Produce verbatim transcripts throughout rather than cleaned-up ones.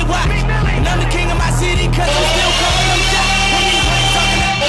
why. And I'm the king of my city, cause I'm still coming up shot. When these lanes talking that.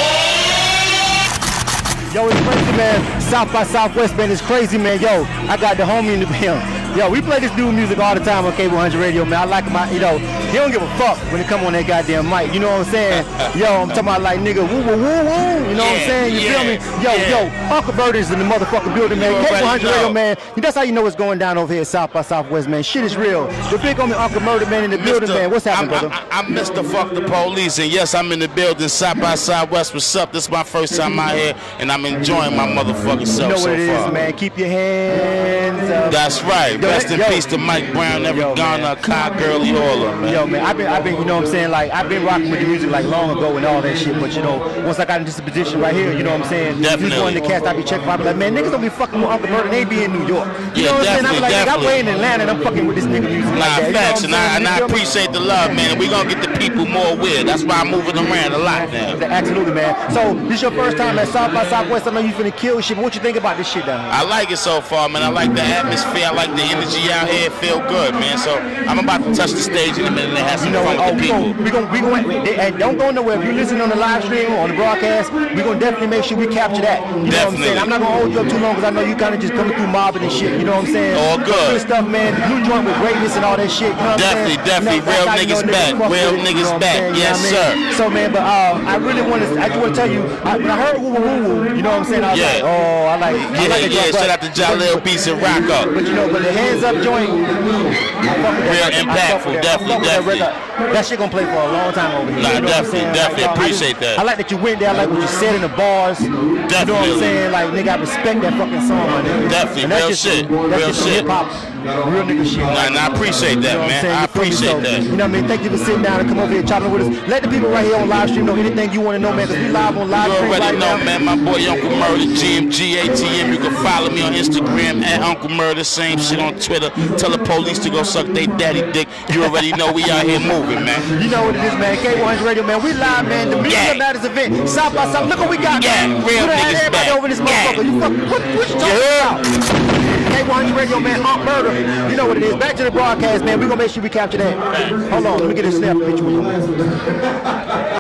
Yo, it's crazy, man. South by Southwest, man, it's crazy, man. Yo, I got the homie in the film. Yo, we play this dude music all the time on K one hundred Radio, man. I like him, I, you know, he don't give a fuck when it come on that goddamn mic. You know what I'm saying? Yo, I'm talking about like nigga, woo, woo, woo, woo. You know what I'm saying? You yeah, feel me? Yo, yeah. yo, Uncle Bert is in the motherfucking building, man. K one hundred Radio, man. That's how you know what's going down over here at South by Southwest, man. Shit is real. The big homie Uncle Murder, man, in the Mister building, man. What's happening, I'm, brother? I, I'm Mister Fuck the Police, and yes, I'm in the building, South by Southwest. What's up? This is my first time out here, and I'm enjoying my motherfucking self You know what so it far. is, man. Keep your hands up. That's right. Yo, Rest in yo. peace to Mike Brown, every Yo, Ghana, Kai Girlie, all of them, man. Yo, man, I've been, I've been, you know what I'm saying, like, I've been rocking with the music, like, long ago and all that shit, but, you know, once I got into this position right here, you know what I'm saying, Definitely. you one of the cats I be checking, I be like, man, niggas don't be fucking with Uncle Murder, they be in New York. You Yeah, know what I'm saying? I'm definitely, like, nigga, I'm definitely. way in Atlanta and I'm fucking with this nigga music Nah, like that. You know facts, what and I'm I, saying? and I You feel me? appreciate the love, man, and we gonna get the people more aware. That's why I'm moving around a lot now. Absolutely, man. So, this your first time at South by Southwest, I know you finna kill shit, but what you think about this shit down here? I like it so far, man. I like the atmosphere. I like the energy out here. It feel good, man. So I'm about to touch the stage in a minute and have some You know, fun oh, with the we people. gonna, we gonna, we gonna, they, and don't go nowhere. If you listen on the live stream or on the broadcast, we gonna definitely make sure we capture that. You know what I'm saying? Definitely. I'm not gonna hold you up too long because I know you kind of just coming through mobbing and shit. You know what I'm saying? All good. Good stuff, man. New joint with greatness and all that shit. You know what Definitely, I'm saying? definitely. You know, that's Real how you know niggas back. fuck Real with it, niggas you know what I'm back. saying? You Yes, know what I mean? sir. So, man, but uh, I really want to, I just want to tell you, I, when I heard woo woo woo woo, you know what I'm saying? I was Yeah. like, oh, I like, I Yeah, like it. yeah. but- Shout out to Jaleel Beats and Rock Up. But you know, but the hands up joint, I fuck with that Real record. I impactful, fuck with that. I definitely, fuck with that definitely. record. That shit gonna play for a long time over here. Nah, you know what I'm definitely, saying? definitely. Like, I Appreciate just- that. I like that you went there. I like what you said in the bars. You know what I'm Definitely. saying? Like, nigga, I respect that fucking song, my nigga. Definitely, And that's real just, shit, That's real just shit. hip hop, real nigga shit. Nah, and I appreciate that, You know what I'm man. saying? I You feel me? appreciate So, that. You know what I mean? Thank you for sitting down and come over here chopping with us. Let the people right here on live stream know anything you want to know, man, because we live on live You stream already right know, now. man. My boy Uncle Murder, G M G A T M. You can follow me on Instagram at Uncle Murder. Same shit on Twitter. Tell the police to go suck they daddy dick. You already know we out here moving, man. You know what it is, man. K one hundred Radio, man. We live, man. The Media Yeah. Matters event. South by South. Look what we got, Yeah. man. Real We done had niggas everybody back. over this Yeah. motherfucker. You fuck, what, what you talking about? K one hundred Radio, man. Aunt Murder. You know what it is. Back to the broadcast, man. We gonna make sure we capture that. Hold on. Let me get a snap picture with you, man.